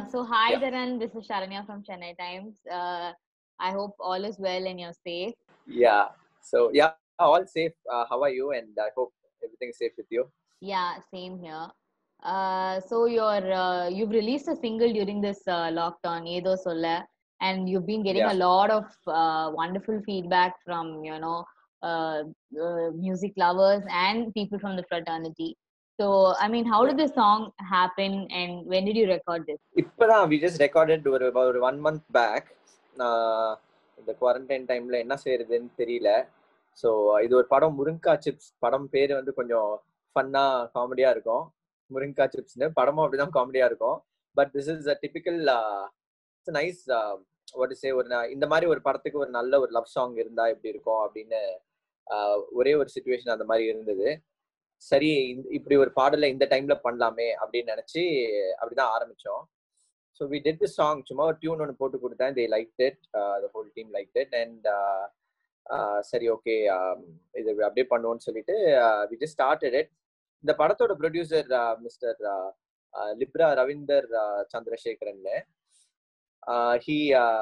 So hi Yeah, Dharan, this is Sharanya from Chennai Times. I hope all is well and you're safe. yeah. So yeah, all safe. How are you? And I hope everything is safe with you. Yeah, same here. So you've released a single during this lockdown, Edo Solla, and you've been getting Yeah, a lot of wonderful feedback from music lovers and people from the fraternity. So I mean, how yeah. did this song happen, and when did you record this? இப்பதான் we just recorded about 1 month back. இந்த quarantine டைம்ல என்ன செய்யறதுன்னு தெரியல. So இது ஒரு படம் முருங்கா chips. படம் பேரு வந்து கொஞ்சம் ஃபன்னா காமெடியா இருக்கும். முருங்கா சிப்ஸ்னு படமும் அப்படிதான் காமெடியா இருக்கும். But this is a typical nice what to say இந்த மாதிரி ஒரு படத்துக்கு ஒரு நல்ல ஒரு லவ் சாங் இருந்தா எப்படி இருக்கும் அப்படின்னு ஒரே ஒரு சுச்சுவேஷன் அந்த மாதிரி இருந்தது. சரி இப்படி ஒரு பாடலை இந்த டைம்ல பண்ணலாமே அப்படின்னு நினைச்சு அப்படிதான் ஆரம்பிச்சோம். So we did the song. சும்மா ஒரு டியூன் ஒன்று போட்டு கொடுத்தேன். They like it, the whole team like it. And சரி ஓகே இது அப்படியே பண்ணுவோம்னு சொல்லிட்டு வி ஜஸ்ட் ஸ்டார்டட் இட். இந்த படத்தோட producer mister Libra Ravindar Chandrasekaran. He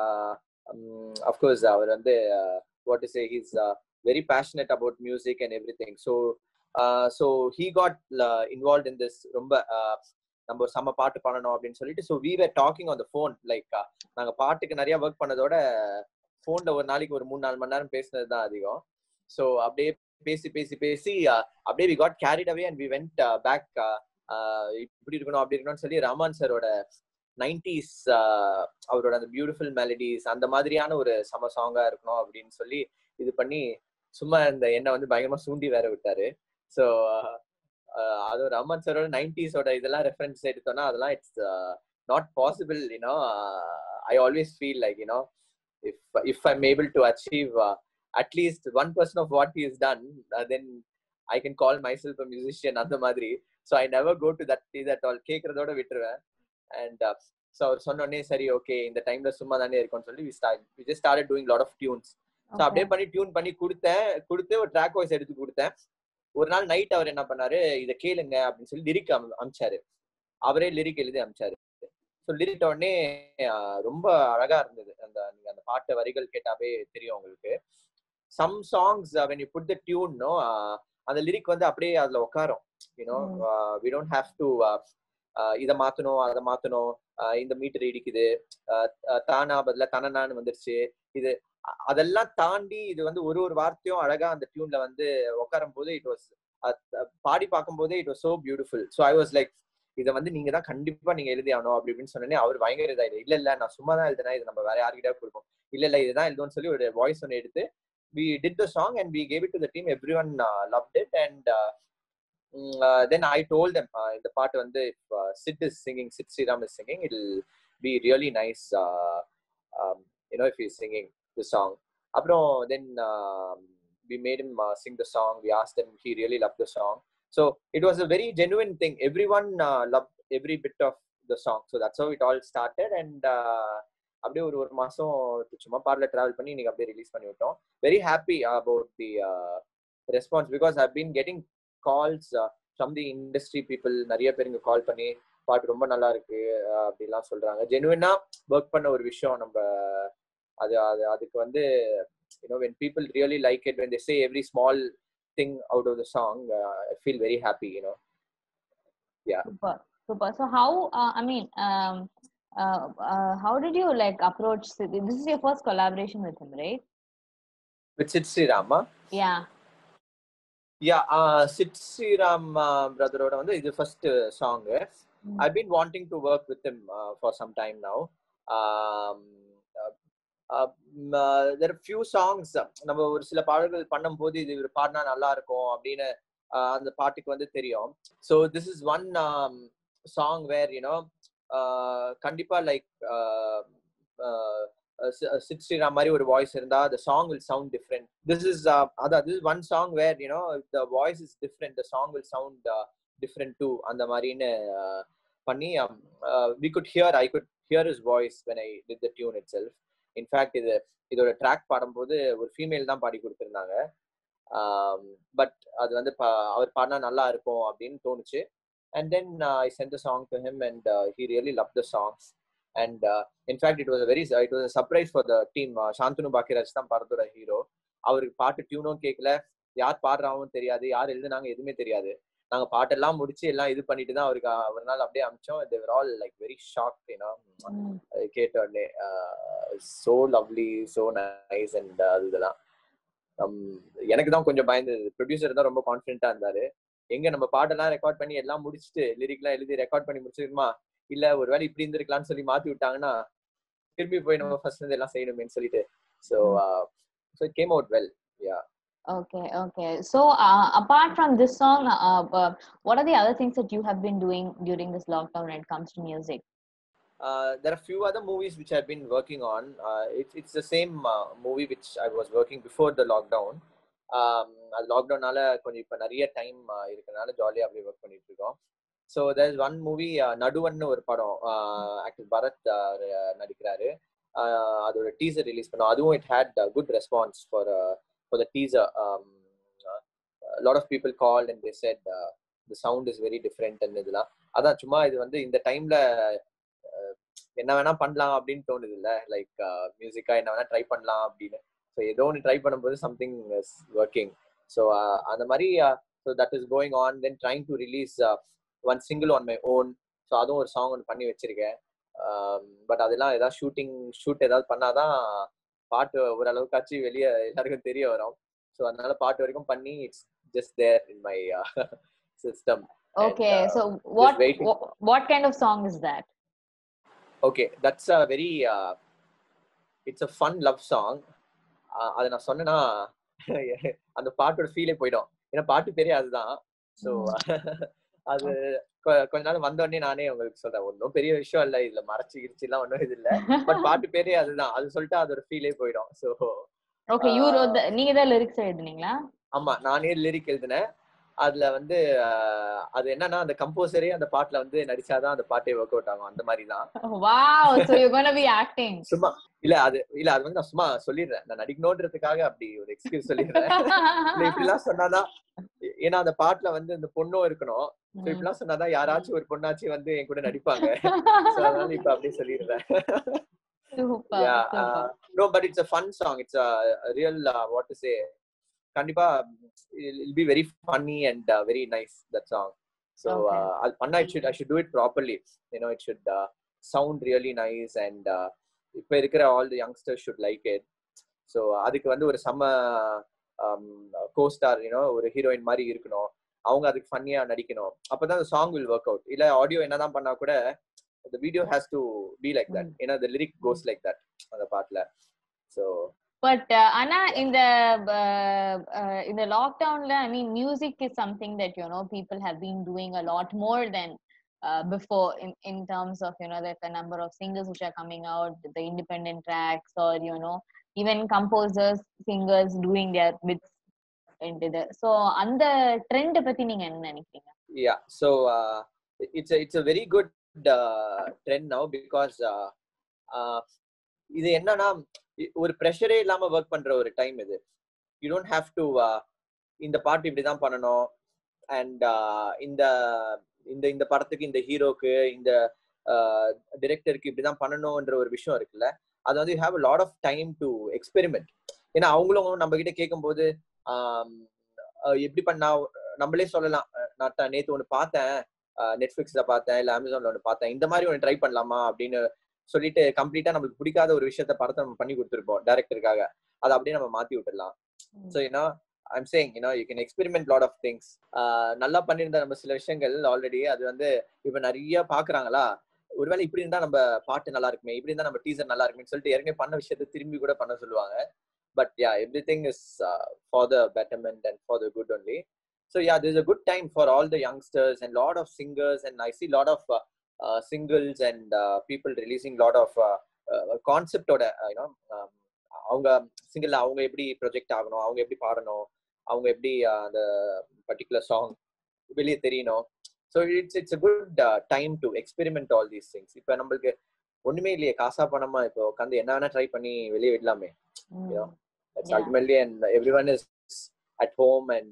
of course அவர் வந்து what to say he's very passionate about music and everything. So he got involve in this. ரொம்ப நம்ம ஒரு செம்ம பாட்டு பண்ணணும் அப்படின்னு சொல்லிட்டு so we were talking on the phone. Like நாங்கள் பாட்டுக்கு நிறைய ஒர்க் பண்ணதோட ஃபோன்ல ஒரு நாளைக்கு ஒரு 3-4 மணி நேரம் பேசினது தான் அதிகம். ஸோ அப்படியே பேசி பேசி பேசி அப்படியே we got carried away and we went back. இப்படி இருக்கணும் அப்படி இருக்கணும்னு சொல்லி ரஹ்மான் சாரோட 90s அவரோட அந்த பியூட்டிஃபுல் மெலடிஸ் அந்த மாதிரியான ஒரு சம சாங்கா இருக்கணும் அப்படின்னு சொல்லி இது பண்ணி சும்மா இந்த என்னை வந்து பயங்கரமா சூண்டி வேற விட்டாரு. ஸோ அது ரஹ்மான் சாரோட 90s இதெல்லாம் ரெஃபரன்ஸ் எடுத்தோம்னா அதெல்லாம் it's not possible. You know I always feel like you know if I'm able to achieve at least 1% of what he is done, then I can call myself a musician அந்த மாதிரி. So I never go to that இது at all. கேட்கறதோட விட்டுருவேன். And so அவர் சொன்னோடனே சரி okay இந்த டைம்ல சும்மா தானே இருக்கும்னு சொல்லி we just started doing lot of tunes. So அப்படியே பண்ணி டியூன் பண்ணி கொடுத்து ஒரு ட்ராக் வாய்ஸ் எடுத்து கொடுத்தேன். ஒரு நாள் நைட் அவர் என்ன பண்ணாரு, இதை கேளுங்க அப்படின்னு சொல்லி லிரிக் அமிச்சாரு. அவரே லிரிக் எழுதி அமிச்சாரு. ஸோ லிரிக் உடனே ரொம்ப அழகா இருந்தது. நீங்க அந்த பாட்டு வரிகள் கேட்டாவே தெரியும் உங்களுக்கு. Some songs when you put the tune no அந்த லிரிக் வந்து அப்படியே அதுல உட்காரும். You know we don't have to இதை மாத்தணும் அதை மாத்தணும், இந்த மீட்டர் இடிக்குது, தானா பதில தனனான்னு வந்துருச்சு, இது அதெல்லாம் தாண்டி இது வந்து ஒரு வார்த்தையும் அழகா அந்த டியூன்ல வந்து உட்காரும் போது இட் வாஸ் பாடி பார்க்கும் போதே it was so beautiful. So I was like இதை வந்து நீங்க தான் கண்டிப்பா நீங்க எழுதி ஆகணும் அப்படி இப்படின்னு சொன்னேன். அவர் பயங்கர இதாயிடு. இல்ல நான் சும்மா தான் எழுதுனா, இது நம்ம வேற யார்கிட்ட கொடுப்போம். இல்ல இதுதான் எழுதுன்னு சொல்லி ஒரு வாய்ஸ் ஒன்று எடுத்து we did the song and we gave it to the team. Everyone loved it. And then I told them இந்த பாட்டு வந்து if Sid is singing, Sid Sriram is singing, it'll be really nice if he's singing the song. அப்புறம் then we made him sing the song. We asked him, he really loved the song. So it was a very genuine thing. Everyone loved every bit of the song. So that's how it all started. And அப்படியே ஒரு மாசம் சும்மா பார்ல travel பண்ணி இன்னைக்கு அப்படியே release பண்ணி விட்டோம். Very happy about the response because I been getting calls from the industry people. நிறைய பேர் இங்க கால் பண்ணி பாட்டு ரொம்ப நல்லா இருக்கு அப்படிலாம் சொல்றாங்க. ஜெனுவினா ஒர்க் பண்ண ஒரு விஷயம் நம்ம அதுக்கு வந்து when people really like it, when they say every small thing out of the song, I feel very happy. Yeah. Super. So how how did you like approach Sid? This is your first collaboration with him, right? With Sid Sriram? Yeah. Sid Sriram brother oda vandu idu first song. I've been wanting to work with him for some time now. There are few songs நம்ம ஒரு சில பாடல்கள் பண்ணும்போது இது ஒரு பாடினா நல்லா இருக்கும் அப்படின்னு அந்த பாட்டுக்கு வந்து தெரியும். So this is one song where கண்டிப்பா லைக் Sid Sriram மாதிரி ஒரு வாய்ஸ் இருந்தா the song will sound different. This is one song where the voice is different, the song will sound different too. அந்த மாதிரின்னு பண்ணி I could hear his voice when I did the tune itself. In fact இதோட track பாடும்போது ஒரு female தான் பாடி கொடுத்துருந்தாங்க. But அது வந்து அவர் பாடினா நல்லா இருக்கும் அப்படின்னு தோணுச்சு. And then I sent the song to him and he really love the songs. and in fact it was a surprise for the team. Shantanu Bakiraj தான் படத்தோட ஹீரோ. அவருக்கு பாட்டு டியூனும் கேட்கல, யார் பாடுறாவும் தெரியாது, யார் எழுதுனாங்க எதுவுமே தெரியாது. நாங்க பாட்டெல்லாம் முடிச்சு எல்லாம் இது பண்ணிட்டு தான் அவருக்கு ஒரு நாள் அப்படியே அமிச்சோம். they were all like very shocked, you know. கேட்ட உடனே so lovely, so nice and இதெல்லாம் எனக்கு தான் கொஞ்சம் பயந்தது. ப்ரொடியூசர் தான் ரொம்ப கான்ஃபிடென்ட்டா இருந்தாரு. எங்க நம்ம பாட்டெல்லாம் ரெக்கார்ட் பண்ணி எல்லாம் முடிச்சுட்டு லிரிக்லாம் எழுதி ரெக்கார்ட் பண்ணி முடிச்சிருக்குமா, இல்ல ஒருவேளை இப்படி இருந்திருக்கலாம்னு சொல்லி மாத்தி விட்டாங்கன்னா திரும்பி போய் நம்ம ஃபர்ஸ்ட் இருந்து எல்லாம் செய்யணுமேன்னு சொல்லிட்டு so it came out well. Yeah. Okay. So apart from this song, what are the other things that you have been doing during this lockdown when it comes to music? There are few other movies which I've been working on. It's the same movie which I was working before the lockdown. லாக்டவுனால கொஞ்சம் இப்ப நிறைய time இருக்கனால ஜாலியா அப்படியே work பண்ணிட்டு இருக்கோம். So there is one movie நடுவன்னு ஒரு படம், ஆக்டர் பரத் நடிக்கிறாரு. அதோட டீசர் ரிலீஸ் பண்ணோம். அதுவும் it had good response for the teaser. Lot of people called and they said the sound is very different and இதெல்லாம். அதான் சும்மா இது வந்து இந்த டைம்ல என்ன வேணா பண்ணலாம் அப்படின்னு தோணுது இல்ல, லைக் மியூசிக்கா என்ன வேணா ட்ரை பண்ணலாம் அப்படின்னு. ஸோ ஏதோ ஒன்று ட்ரை பண்ணும்போது சம்திங் இஸ் ஒர்க்கிங். ஸோ அந்த மாதிரி so that is going on. Then trying to release one single on my own. So அதுவும் ஒரு சாங் ஒன்று பண்ணி வச்சிருக்கேன். பட் அதெல்லாம் ஏதாவது ஷூட் ஏதாவது பண்ணாதான் பாட்டு ஓரளவுக்காச்சு வெளியே எல்லாருக்கும் தெரிய வரும். ஸோ அதனால பாட்டு வரைக்கும் பண்ணி it's just there in my system. Okay, so what kind of song is that? Okay, that's a very it's a fun love song. அதை நான் சொன்னேன்னா அந்த பாட்டோட ஃபீலே போயிடும். ஏன்னா பாட்டு பேரே அதுதான். ஸோ அது கொஞ்ச நாள் வந்த உடனே நானே உங்களுக்கு சொல்றேன், ஒன்றும் பெரிய விஷயம் இல்லை, இதுல மறைச்சு கிரிச்சு எல்லாம் ஒன்றும் இது இல்லை, பட் பாட்டு பேரே அதுதான். அது சொல்லிட்டு அதோட ஃபீலே போயிடும். ஸோ ஓகே, நீங்க தான் லிரிக்ஸ் எழுதுனீங்களா? ஆமா, நானே லிரிக் எழுதினேன். அதுல வந்து அது என்னன்னா அந்த கம்போசரே அந்த பாட்டுல வந்து நடிச்சாதான் அந்த பாட்டே ஒர்க் அவுட் ஆகும். அந்த மாதிரி தான். Wow, so you're going to be acting. சும்மா அது வந்து நான் சும்மா சொல்லிடுறேன், நான் நடிக்கணும்ன்றதுக்காக அப்படி ஒரு எக்ஸ்கியூஸ் சொல்லிடுறேன். இல்ல இப்படிலாம் சொன்னாதான், ஏன்னா அந்த பாட்டுல வந்து இந்த பொண்ணும் இருக்கணும். சோ இப்படிலாம் சொன்னாதான் யாராச்சும் ஒரு பொண்ணாச்சு வந்து என் கூட நடிப்பாங்க. அதனால இப்ப அப்படியே சொல்லிடுறேன். Super. No, but it's a fun song. It's a real what to say, கண்டிப்பா it'll be very funny and very nice, that song. So I'll panna I should do it properly, you know. It should sound really nice and இப்ப இருக்கிற all the youngsters should like it. So அதுக்கு வந்து ஒரு சம co-star, you know, ஒரு heroine மாதிரி இருக்கணும். அவங்க அதுக்கு ஃபன்னியா நடிக்கணும். அப்பதான் the song will work out. இல்ல ஆடியோ என்னதான் பண்ணா கூட the video has to be like that, you know, the lyric goes like that அந்த பாட்டுல. So but Anna, in the lockdown, I mean, music is something that, you know, people have been doing a lot more than before in terms of, you know, the number of singers which are coming out, the independent tracks, or, you know, even composers, singers doing their bits into the. So அந்த trend பத்தி நீங்க என்ன நினைக்கிறீங்க? Yeah, so it's a very good trend now because இது என்னன்னா ஒரு ப்ரெஷரே இல்லாம work பண்ற ஒரு டைம் இது. யூ டோன்ட் ஹேவ் டு இந்த பாட்டு இப்படிதான் பண்ணணும் அண்ட் இந்த இந்த இந்த படத்துக்கு இந்த ஹீரோக்கு இந்த டிரெக்டருக்கு இப்படிதான் பண்ணணும்ன்ற ஒரு விஷயம் இருக்குல்ல. அது வந்து you have a lot of time to experiment. ஏன்னா அவங்களும் நம்ம கிட்ட கேட்கும் போது எப்படி பண்ணா நம்மளே சொல்லலாம், நான் நேத்து ஒண்ணு பார்த்தேன், நெட்ஃபிளிக்ஸ்ல பார்த்தேன், இல்ல அமேசான்ல ஒண்ணு பார்த்தேன், இந்த மாதிரி ஒண்ணு ட்ரை பண்ணலாமா அப்படின்னு சொல்லிட்டு கம்ப்ளீட்டா நம்மளுக்கு பிடிக்காத ஒரு விஷயத்த படத்தை நம்ம பண்ணி கொடுத்துருப்போம் டைரக்டருக்காக. அதை அப்படியே நம்ம மாத்தி விட்டுடலாம். So you know I'm saying, you know you can experiment lot of things. நல்லா பண்ணியிருந்த நம்ம சில விஷயங்கள் ஆல்ரெடி அது வந்து இப்ப நிறைய பாக்குறாங்களா, ஒருவேளை இப்படி இருந்தா நம்ம பாட்டு நல்லா இருக்குமே, இப்படி இருந்தா நம்ம டீசர் நல்லா இருக்குமே சொல்லிட்டு ஏற்கனவே பண்ண விஷயத்த திரும்பி கூட பண்ண சொல்லுவாங்க. But yeah, everything is for the betterment and for the good only. So yeah, there's a good time for all the youngsters and lot of singers, and I see lot of singles and people releasing lot of concept oda, you know, அவங்க single அவங்க எப்படி project ஆகணும், அவங்க எப்படி பாடணும், அவங்க எப்படி அந்த பர்டிகுலர் சாங் வெளியே தெரியணும். So it's a good time to experiment all these things. இப்போ நம்மளுக்கு ஒண்ணுமே இல்லையே, காசா பணமா இப்போ உட்காந்து என்ன வேணா ட்ரை பண்ணி வெளியே விடலாமே. You know, that's ultimately, and everyone is at home and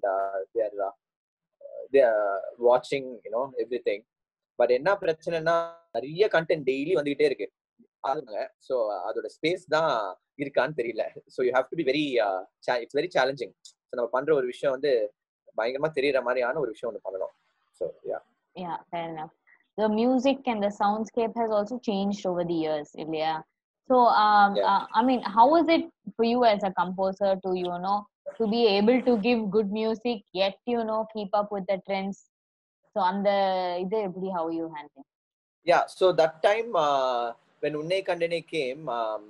they are watching, you know, everything. But என்ன பிரச்சனைனா நிறைய கண்டென்ட் டெய்லி வந்துகிட்டே இருக்கு. அதுங்க. ஸோ அதோட ஸ்பேஸ் தான் இருக்கான்னு தெரியல. So you have to be very it's very challenging. So நம்ம பண்ற ஒரு விஷயம் வந்து பயங்கரமா தெரியற மாதிரியான ஒரு விஷயம் ஒன்று பண்ணணும். So yeah, fair enough. The music and the soundscape has also changed over the years, Ilya. So I mean, how is it for you as a composer to to be able to give good music yet keep up with the trends? So அந்த இது எப்படி how you handle? Yeah, so that time when Unnai Kandane came,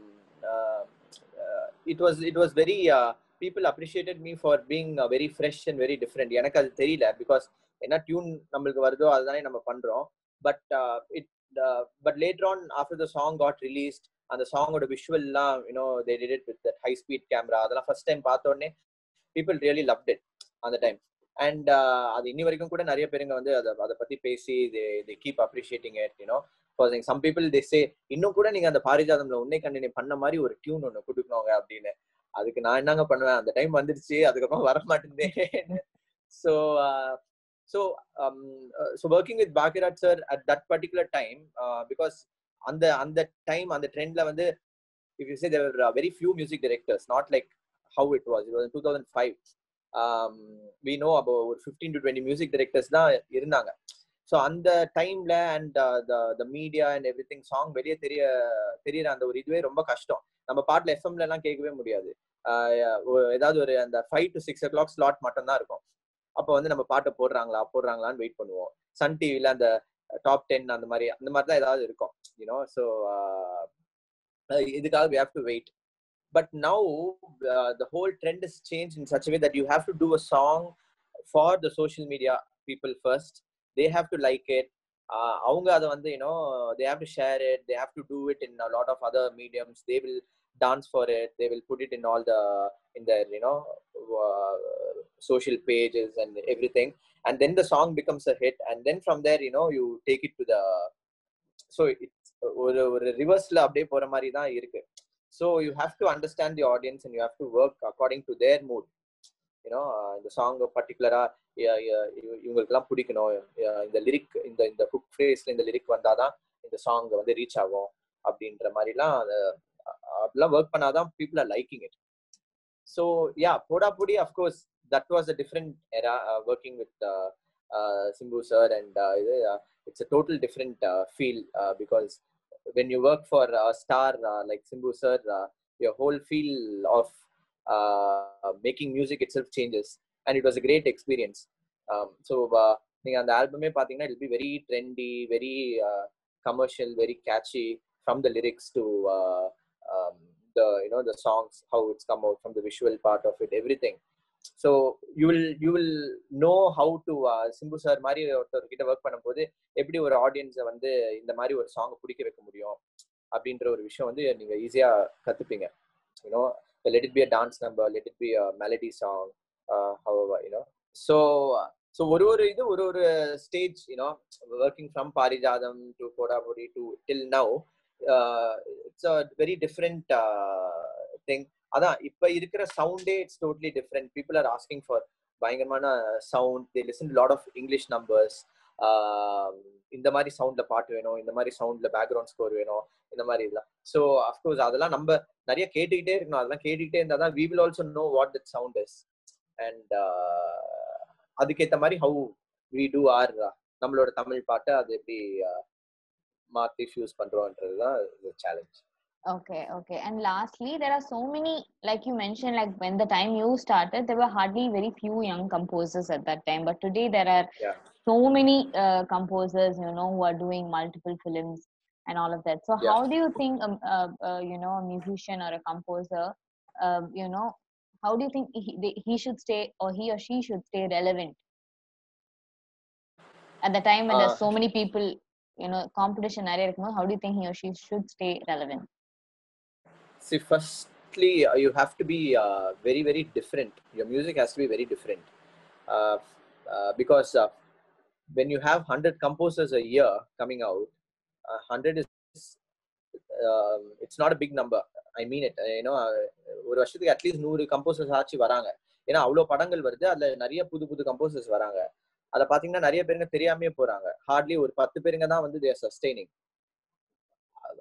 it was very people appreciated me for being very fresh and very different. எனக்கு அது தெரியல because என்ன tune நம்மளுக்கு வருதோ அதுதானே நம்ம பண்றோம். But later on after the song got released, அந்த சாங்கோட விஷுவல் எல்லாம் they did it with that high speed camera. அதெல்லாம் first time பார்த்த உடனே people really loved it அந்த டைம். அண்ட் அது இன்னி வரைக்கும் கூட நிறைய பேருங்க வந்து அதை பத்தி பேசி they keep appreciating it, because some people they say இன்னும் கூட நீங்க அந்த பாரிஜாதம்ல உன்னை கண்டினி பண்ண மாதிரி ஒரு டியூன் ஒண்ணு கொடுக்கணுங்க அப்படின்னு. அதுக்கு நான் என்னங்க பண்ணுவேன், அந்த டைம் வந்துருச்சு, அதுக்கப்புறம் வர மாட்டேன். So working with Bhagirath sir at that particular time, because அந்த டைம் அந்த ட்ரெண்ட்ல வந்து if you say there were very few music directors, not like how it was in 2005. We know about 15 to 20 music directors தான் இருந்தாங்க. So அந்த டைம்ல and the media and everything song வெளியே தெரியற அந்த ஒரு இதுவே ரொம்ப கஷ்டம். நம்ம பாட்டுல எஃப்எம்ல எல்லாம் கேட்கவே முடியாது. ஏதாவது ஒரு அந்த 5 to 6 o'clock ஸ்லாட் மட்டும் தான் இருக்கும். அப்போ வந்து நம்ம பாட்டை போடுறாங்களான்னு வெயிட் பண்ணுவோம். சன் டிவில அந்த டாப் 10 அந்த மாதிரி தான் ஏதாவது இருக்கும். ஸோ இதுக்காக we have to wait. But now the whole trend has changed in such a way that you have to do a song for the social media people first. They have to like it. Avanga adha vandu they have to share it. They have to do it in a lot of other mediums. They will dance for it. They will put it in all in their social pages and everything. And then the song becomes a hit. And then from there you take it to the, so it's ஒரு ரிவர்ஸ்ல அப்படியே போற மாதிரி தான் இருக்கு. So you have to understand the audience and you have to work according to their mood. இந்த song பர்டிகுலரா இவங்களுக்கெல்லாம் பிடிக்கணும், இந்த லிரிக் இந்த ஹுக் ஃப்ரேஸ்ல இந்த லிரிக் வந்தாதான் இந்த சாங் வந்து ரீச் ஆகும் அப்படின்ற மாதிரிலாம் அப்படிலாம் ஒர்க் பண்ணாதான் people are liking it. So yeah, Podapudi, of course, that was a different era working with Simbu sir, and it's a total different feel because when you work for a star like Simbu sir, your whole feel of making music itself changes, and it was a great experience. So நீங்க அந்த ஆல்பமே பாத்தீங்கன்னா it will be very trendy, very commercial, very catchy from the lyrics to the songs, how it's come out, from the visual part of it, everything. So you will know how to Simbu sir மாதிரி ஒருத்தர் கிட்ட work பண்ணும்போது எப்படி ஒரு ஆடியன்ஸை வந்து இந்த மாதிரி ஒரு சாங் பிடிக்க வைக்க முடியும் அப்படின்ற ஒரு விஷயம் வந்து நீங்க ஈஸியா கத்துப்பீங்க. Let it be a dance number, let it be a melody song, however, so ஒரு stage, working from Parijadam to Podapudi to till now, it's a very different thing. அதான் இப்ப இருக்கிற சவுண்டே it's totally different. People are asking for பயங்கரமான sound. They listen lot of English numbers. இந்த மாதிரி சவுண்ட்ல பாட்டு வேணும், இந்த மாதிரி சவுண்ட்ல பேக்ரவுண்ட் ஸ்கோர் வேணும், இந்த மாதிரி இதெல்லாம். ஸோ அஃப்கோர்ஸ் அதெல்லாம் நம்ம நிறைய கேட்டுக்கிட்டே இருக்கணும். அதெல்லாம் கேட்டுக்கிட்டே இருந்தால் தான் we will also know what that sound is. And அதுக்கேற்ற மாதிரி how we do our நம்மளோட தமிழ் பாட்டை அது எப்படி மாற்றி ஃபியூஸ் பண்றோம்ன்றது தான் challenge. Okay. And lastly, there are so many, like you mentioned, like when the time you started, there were hardly very few young composers at that time. But today there are so many composers, who are doing multiple films and all of that. So how do you think, a musician or a composer, how do you think he should stay, or he or she should stay relevant at the time when there's so many people, competition area? How do you think he or she should stay relevant? See, firstly, you have to be very, very different. Your music has to be very different because when you have 100 composers a year coming out, 100 is it's not a big number. I mean it. ஒரு வருஷத்துக்கு at least 100 composers ஆச்சு வராங்க. ஏன்னா அவ்வளோ படங்கள் வருது, அதுல நிறைய புது கம்போசர்ஸ் வராங்க. அதை பாத்தீங்கன்னா நிறைய பேருங்க தெரியாமே போறாங்க. ஹார்ட்லி ஒரு 10 பேருங்க தான் வந்து they are sustaining.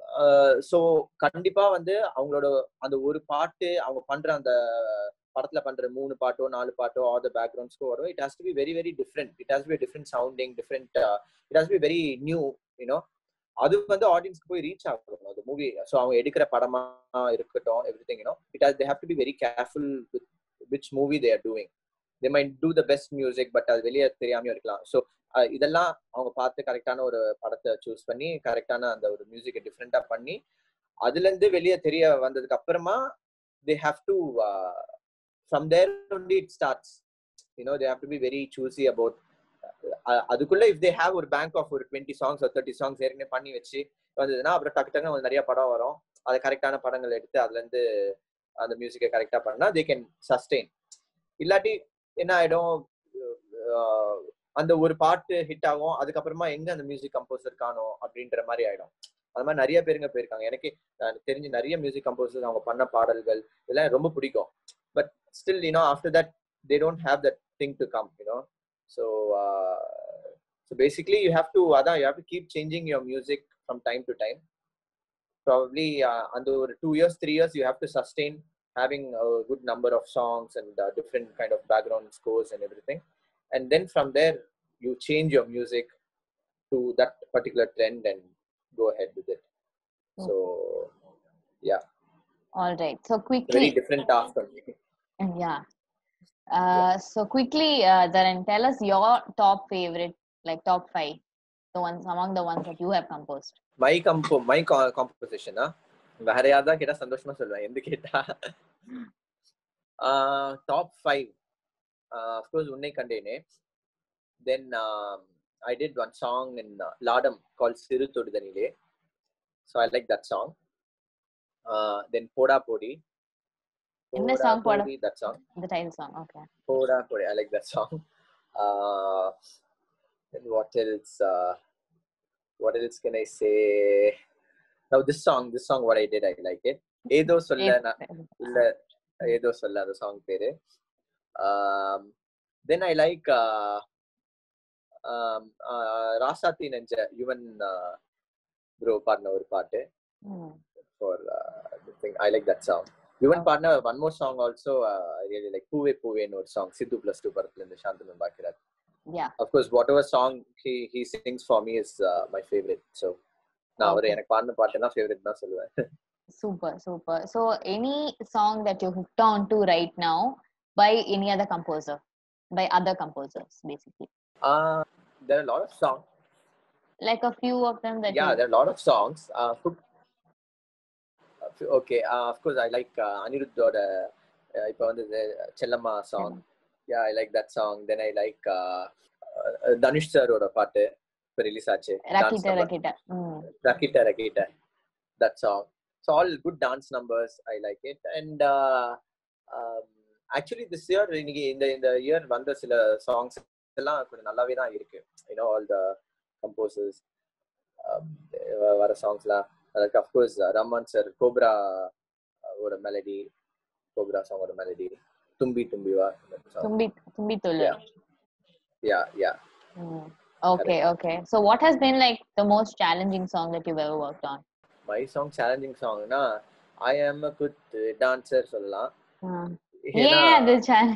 ஸோ கண்டிப்பா வந்து அவங்களோட அந்த ஒரு பாட்டு அவங்க பண்ற அந்த படத்துல பண்ற 3 பாட்டோ 4 பாட்டோ ஆர் த பேக்ரவுண்ட் ஸ்கோரோ it has to be very very different. It has to be different sounding, different, it has to be very new, you know. அது வந்து ஆடியன்ஸ்க்கு போய் ரீச் ஆகணும் அந்த மூவி. ஸோ அவங்க எடுக்கிற படமா இருக்கட்டும், everything, you know, it has, they have to be very careful with which movie they are doing. They might do the best music, but அது வெளியே தெரியாம இருக்கலாம். ஸோ இதெல்லாம் அவங்க பார்த்து கரெக்டான ஒரு படத்தை சூஸ் பண்ணி கரெக்டான அந்த ஒரு மியூசிக்கை டிஃப்ரெண்டா பண்ணி அதுல இருந்து வெளியே தெரிய வந்ததுக்கு அப்புறமா they have to from there only it starts, you know. They have to be very choosy about அதுக்குள்ள if they have ஒரு பேங்க் ஆஃப் ஒரு 20 songs or 30 songs ஏற்கனவே பண்ணி வச்சு வந்ததுன்னா அப்புறம் டக்கு டக்குன்னு நிறைய படம் வரும். அது கரெக்டான படங்கள் எடுத்து அதுல இருந்து அந்த மியூசிக்கை கரெக்டா பண்ணா they can sustain. இல்லாட்டி என்ன ஆயிடும், அந்த ஒரு பாட்டு ஹிட் ஆகும், அதுக்கப்புறமா எங்க அந்த மியூசிக் கம்போசர் காணோம் அப்படின்ற மாதிரி ஆயிடும். அது மாதிரி நிறைய பேருங்க போயிருக்காங்க. எனக்கு தெரிஞ்சு நிறைய மியூசிக் கம்போசர்ஸ் அவங்க பண்ண பாடல்கள் இதெல்லாம் ரொம்ப பிடிக்கும். But still, you know, after that they don't have that thing to come, you know. So basically you have to you have to keep changing your music from time to time. Probably அந்த ஒரு 2 years 3 years you have to sustain having a good number of songs and different kind of background scores and everything, and then from there you change your music to that particular trend and go ahead with it. So yeah, all right, so quickly, very different task for me. Yeah. So quickly, Dharan, tell us your top favorite, like top 5, the ones among the ones that you have composed. My composition வேற யாரா கேட்டா சந்தோஷமா சொல்லுவேன். எந்த கேட்டா top 5, of course உன்னை கண்டேனே. Then I did one song in Ladam called Siru Todudanile, so I like that song. Then Poda Podi. In the song Poda, that song, the title song, okay. Poda Podi, I like that song. Then what else? What else can I say? Now this song what I did, I like it. Edo Solla illa Edo Solla, the song pere. Then I like Rasati Nenja, even bro partner or paate for the thing. I like that song. Even partner, one more song also I really like, Puve Puve no song, Sidhu plus 2 parathil inda Shantanam Bakirat. Yeah, of course whatever song he sings for me is my favorite. So நான் அவர் எனக்கு பாடின பாட்டுனா favourite தான் சொல்லுவேன். Super. So any song that you're hooked on to right now by any other composer, by other composers basically? There are a lot of songs, like a few of them that there are a lot of songs. Okay, of course I like Anirudhoda இப்போ வந்து செல்லம்மா song. Yeah, I like that song. Then I like Dhanush சாரோட பாட்டு இப்போ release ஆச்சு, Rakita, that song. So all good dance numbers, I like it. And actually this year in the year வந்த சில songs எல்லாம் கொஞ்சம் நல்லாவே தான் இருக்கு. You know, all the composers வர songsலாம், like of course Rahman sir Cobra ஓட melody, Cobra song ஓட melody, Tumbi Tumbi Va, Tumbi Tolu. Yeah. Okay. So what has been like the most challenging song that you've ever worked on? My song challenging song na I am a good dancer சொல்லலாம். அது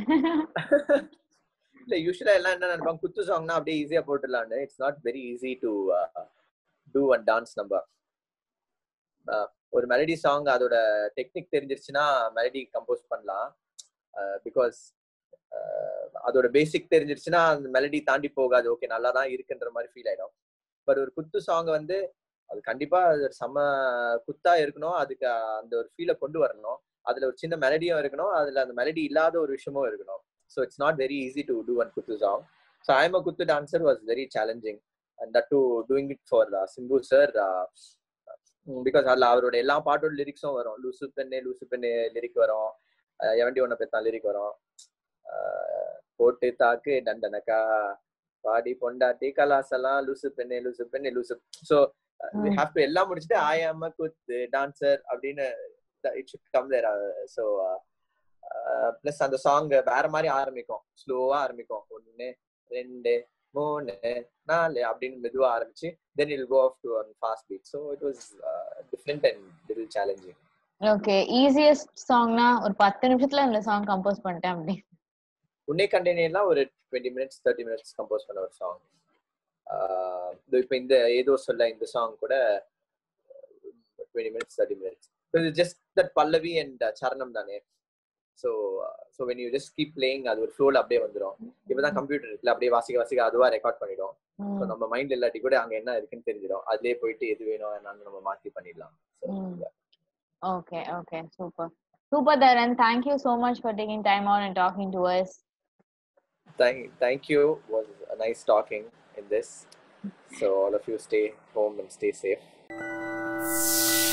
இல்ல யூசுவலா எல்லாம் என்ன நினைப்பாங்க, குத்து சாங்னா அப்படியே ஈஸியா போட்டுடலான்னு. It's not very easy to do and dance number. ஒரு மெலடி சாங் அதோட டெக்னிக் தெரிஞ்சிருச்சுன்னா மெலடி கம்போஸ் பண்ணலாம். பிகாஸ் அதோட பேசிக் தெரிஞ்சிருச்சுன்னா அந்த மெலடி தாண்டி போகாது. ஓகே, நல்லா தான் இருக்குன்ற மாதிரி ஃபீல் ஆயிடும். பட் ஒரு குத்து சாங் வந்து அது கண்டிப்பா செம்ம குத்தா இருக்கணும், அதுக்கு அந்த ஒரு ஃபீலை கொண்டு வரணும், அதுல ஒரு சின்ன மெலடியும் இருக்கணும், அதுல அந்த மெலடி இல்லாத ஒரு விஷயமும் இருக்கணும். So it's not very easy to do one kuttu song. So I am a kuttu dancer was very challenging, and that too doing it for Simbu sir, because அவரோட எல்லா பாட்டோட லிரிக்ஸும் வரும். லூசு பெண்ணே லிரிக் வரும், எவண்டி ஒன்ன பெத்தா லிரிக் வரும், போட்டு தாக்கு டண்டனக்கா பாடி பொண்டாட்டி கலாசலாம் லூசு பெண்ணே. So we have to எல்லாம் முடிச்சுட்டு I am a kuttu dancer அப்படின்னு it should come there. So plus அந்த சாங் வேற மாதிரி ஆரம்பிக்கும், ஸ்லோவா ஆரம்பிக்கும், 1 2 மூணு நாலு அப்படின்னு மெதுவா ஆரம்பிச்சு then it'll go off to a fast beat. So it was different and little challenging. Okay, easiest சாங்னா ஒரு 10 நிமிஷத்துல இந்த சாங் கம்போஸ் பண்ணிட்டேன் அப்படி. உன்னை கண்டேனேலாம் ஒரு 20 minutes 30 minutes கம்போஸ் பண்ண ஒரு சாங். இப்போ இந்த ஏதோ சொல்ல இந்த சாங் கூட 20 minutes 30 minutes. So it's just that Pallavi and Charanam தானே. So when you just keep playing அது ஒரு ஃப்ளோல அப்படியே வந்துடும். இப்பதான் கம்ப்யூட்டர் இருக்குல்ல, அப்படியே வாசிக்க அதுவா ரெக்கார்ட் பண்ணிடும். ஸோ நம்ம மைண்ட் இல்லாட்டி கூட அங்க என்ன இருக்குன்னு தெரிஞ்சிடும். அதுலயே போயிட்டு எது வேணும் என்னன்னு நம்ம மாத்தி பண்ணிடலாம். Okay, super Dharan, thank you so much for taking time out and talking to us. Thank you, was a nice talking in this. So all of you stay home and stay safe.